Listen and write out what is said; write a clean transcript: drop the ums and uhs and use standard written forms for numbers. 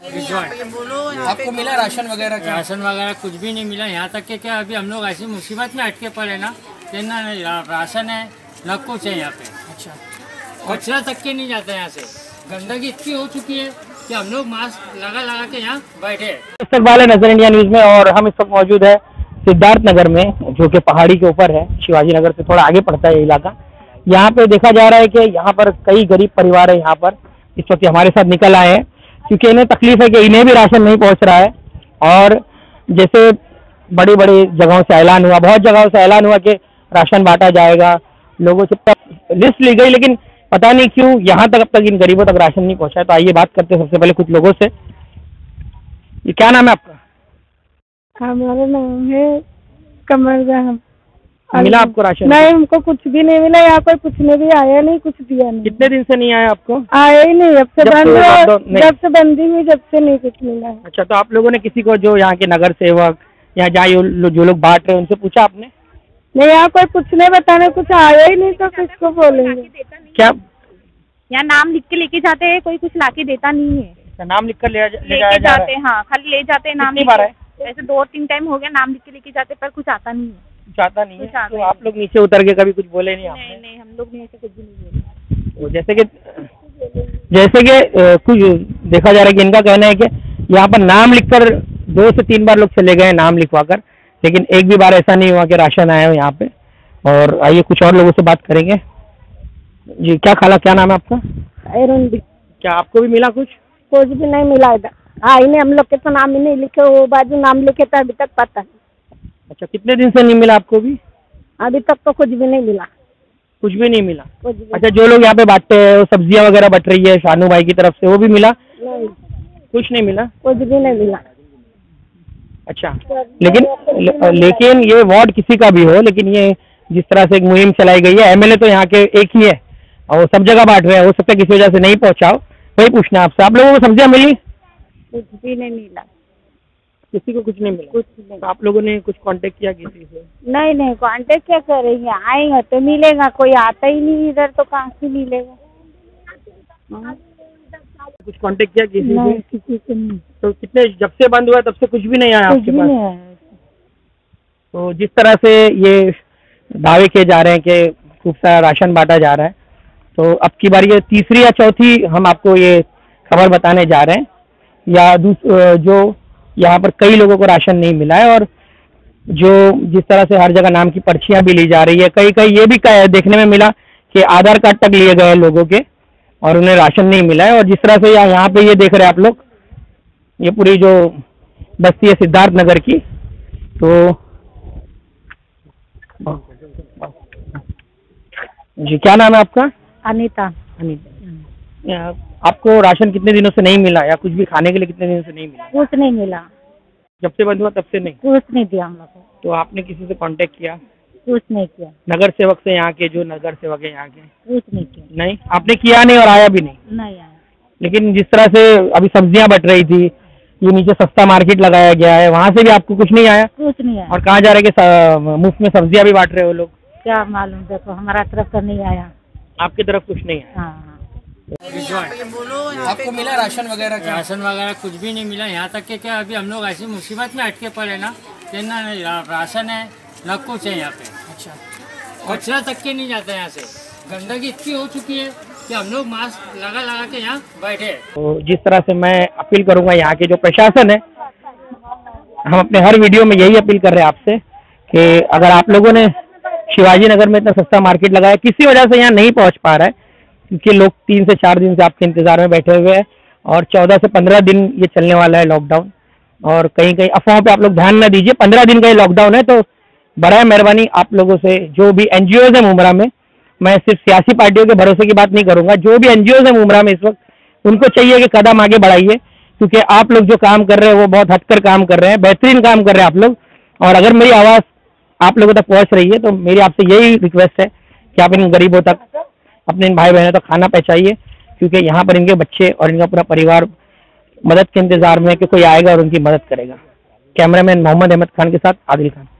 आपको मिला राशन वगैरह? राशन वगैरह कुछ भी नहीं मिला। यहाँ तक कि क्या अभी हम लोग ऐसी मुसीबत में अटके पड़े ना कि ना राशन है न कुछ है यहाँ पे। अच्छा, कचरा तक के नहीं जाता यहाँ से। गंदगी इतनी हो चुकी है कि हम लोग मास्क लगा लगा के यहाँ बैठे। इस्तकबाल है नजर इंडिया न्यूज में, और हम इस वक्त मौजूद है सिद्धार्थ नगर में, जो कि पहाड़ी के ऊपर है। शिवाजी नगर से थोड़ा आगे पड़ता है ये इलाका। यहाँ पे देखा जा रहा है कि यहाँ पर कई गरीब परिवार है यहाँ पर इस वक्त हमारे साथ निकल आए हैं, क्योंकि इन्हें तकलीफ है कि इन्हें भी राशन नहीं पहुँच रहा है। और जैसे बड़ी बड़ी जगहों से ऐलान हुआ, बहुत जगहों से ऐलान हुआ कि राशन बांटा जाएगा, लोगों से लिस्ट ली गई, लेकिन पता नहीं क्यों यहाँ तक अब तक इन गरीबों तक राशन नहीं पहुँचा है। तो आइए बात करते हैं सबसे पहले कुछ लोगों से। ये क्या नाम है आपका? हमारा नाम है कमर जहां। मिला आपको राशन? नहीं, हमको कुछ भी नहीं मिला। यहाँ पर पूछने भी आया नहीं, कुछ दिया नहीं। कितने दिन से नहीं आया आपको? आया ही नहीं, जब से बंदी हुई जब से नहीं कुछ मिला है। अच्छा, तो आप लोगों ने किसी को, जो यहाँ के नगर सेवक या जहाँ जो लोग बांट रहे हैं, उनसे पूछा आपने? नहीं, यहाँ कोई पूछने बताने कुछ आया ही नहीं, तो किसको बोलेंगे? क्या यहाँ नाम लिख के लेके जाते हैं, कोई कुछ लाके देता नहीं है। नाम लिख कर लेके जाते हैं। हाँ, खाली ले जाते हैं नाम। कितनी बार है? ऐसे 2-3 टाइम हो गया नाम लिख के लेके जाते, पर कुछ आता नहीं है। चाहता नहीं है? तो आप लोग नीचे उतर के कभी कुछ बोले नहीं आपने? नहीं, हम लोग नहीं, ऐसे कुछ भी नहीं बोले। जैसे कि कुछ देखा जा रहा है कि इनका कहना है कि यहाँ पर नाम लिखकर 2 से 3 बार लोग चले गए नाम लिखवा कर, लेकिन एक भी बार ऐसा नहीं हुआ कि राशन आया हो यहाँ पे। और आइए कुछ और लोगों से बात करेंगे। जी, क्या खाला, क्या नाम है आपका? क्या आपको भी मिला कुछ? कुछ भी नहीं मिला इधर। आई नहीं, हम लोग के तो नाम ही नहीं लिखे, वो बाजू नाम लिखे तो अभी तक पता नहीं। अच्छा, कितने दिन से नहीं मिला आपको भी? अभी तक तो कुछ भी नहीं मिला। कुछ भी नहीं मिला? भी। अच्छा, जो लोग यहाँ पे बांटते हैं, वो सब्जियाँ वगैरह बट रही है शानू भाई की तरफ से, वो भी मिला? नहीं, कुछ नहीं मिला? कुछ भी नहीं मिला। अच्छा, लेकिन ये वार्ड किसी का भी हो, लेकिन ये जिस तरह से एक मुहिम चलाई गई है, एमएलए तो यहाँ के एक ही है और वो सब जगह बांट रहे हैं। हो सकता है किसी वजह से नहीं पहुँचाओ, वही पूछना है आपसे। आप लोगों को सब्जियाँ मिली? कुछ भी नहीं मिला। किसी को कुछ नहीं मिला? कुछ नहीं। तो आप लोगों ने कुछ कांटेक्ट किया किसी से? नहीं, कांटेक्ट क्या करेंगे? आएंगे तो मिलेगा, कोई आता ही नहीं इधर, तो कहाँ से मिलेगा? कुछ कांटेक्ट किया किसी से? किसी से नहीं। तो कितने, जब से बंद हुआ तब से कुछ भी नहीं आया आपके पास? तो जिस तरह से ये दावे किए जा रहे हैं कि खूब सारा राशन बांटा जा रहा है, तो अब की बार ये तीसरी या चौथी हम आपको ये खबर बताने जा रहे हैं, या जो यहाँ पर कई लोगों को राशन नहीं मिला है, और जो जिस तरह से हर जगह नाम की पर्चियां भी ली जा रही है। कई ये भी देखने में मिला कि आधार कार्ड तक लिए गए लोगों के और उन्हें राशन नहीं मिला है। और जिस तरह से यहाँ पे ये देख रहे हैं आप लोग, ये पूरी जो बस्ती है सिद्धार्थ नगर की, तो जी, क्या नाम है आपका? अनीता। आपको राशन कितने दिनों से नहीं मिला, या कुछ भी खाने के लिए कितने दिनों से नहीं मिला? कुछ नहीं मिला। जब से बंद हुआ तब से नहीं? कुछ नहीं दिया हम लोग को। तो आपने किसी से कांटेक्ट किया? कुछ नहीं किया। नगर सेवक से, यहाँ के जो नगर सेवक है यहाँ के? कुछ नहीं किया। नहीं, आपने किया नहीं और आया भी नहीं? नहीं आया। लेकिन जिस तरह से अभी सब्जियां बट रही थी, ये नीचे सस्ता मार्केट लगाया गया है, वहाँ से भी आपको कुछ नहीं आया? कुछ नहीं आया। और कहा जा रहा है कि मुफ्त में सब्जियां भी बांट रहे हो लोग? क्या मालूम, देखो हमारा तरफ तो नहीं आया। आपकी तरफ कुछ नहीं आया? हाँ। आपको मिला राशन वगैरह? राशन वगैरह कुछ भी नहीं मिला। यहाँ तक कि क्या अभी हम लोग ऐसी मुसीबत में अटके पड़े ना कि ना राशन है न कुछ है यहाँ पे। अच्छा, कचरा तक के नहीं जाता यहाँ से। गंदगी इतनी हो चुकी है कि हम लोग मास्क लगा लगा के यहाँ बैठे। तो जिस तरह से मैं अपील करूंगा यहाँ के जो प्रशासन है, हम अपने हर वीडियो में यही अपील कर रहे हैं आपसे कि अगर आप लोगों ने शिवाजी नगर में इतना सस्ता मार्केट लगाया, किसी वजह से यहाँ नहीं पहुँच पा रहा है, क्योंकि लोग 3 से 4 दिन से आपके इंतजार में बैठे हुए हैं, और 14 से 15 दिन ये चलने वाला है लॉकडाउन। और कहीं कहीं अफवाहों पे आप लोग ध्यान न दीजिए। 15 दिन का ये लॉकडाउन है। तो बड़ा मेहरबानी आप लोगों से, जो भी एनजीओज है मुमरा में, मैं सिर्फ सियासी पार्टियों के भरोसे की बात नहीं करूंगा, जो भी एनजीओज है मुमरा में इस वक्त, उनको चाहिए कि कदम आगे बढ़ाइए, क्योंकि आप लोग जो काम कर रहे हैं वो बहुत हटकर काम कर रहे हैं, बेहतरीन काम कर रहे हैं आप लोग। और अगर मेरी आवाज़ आप लोगों तक पहुँच रही है तो मेरी आपसे यही रिक्वेस्ट है कि आप इन गरीबों तक, अपने इन भाई बहनों तक खाना पहुँचाइए, क्योंकि यहाँ पर इनके बच्चे और इनका पूरा परिवार मदद के इंतजार में है कि कोई आएगा और उनकी मदद करेगा। कैमरामैन मोहम्मद अहमद खान के साथ आदिल खान।